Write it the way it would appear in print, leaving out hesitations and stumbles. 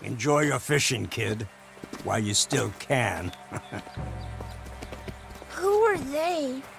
Enjoy your fishing, kid, while you still can. Who are they?